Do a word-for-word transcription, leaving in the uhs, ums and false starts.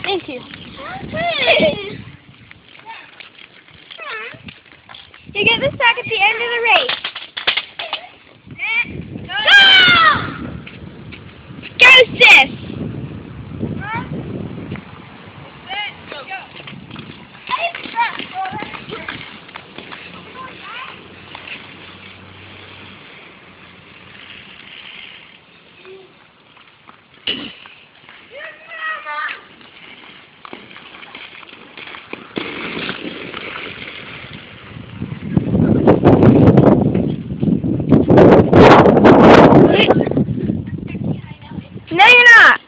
Thank you. You get the sack at the end of the race. Go! Go, sis! No, you're not.